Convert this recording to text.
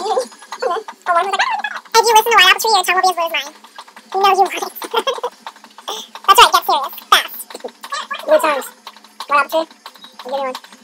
As you listen to White Apple Tree, your tongue will be as blue as mine. You know you want it. That's right, get serious. Fast. Blue tongues. White Apple Tree. I'll give you one.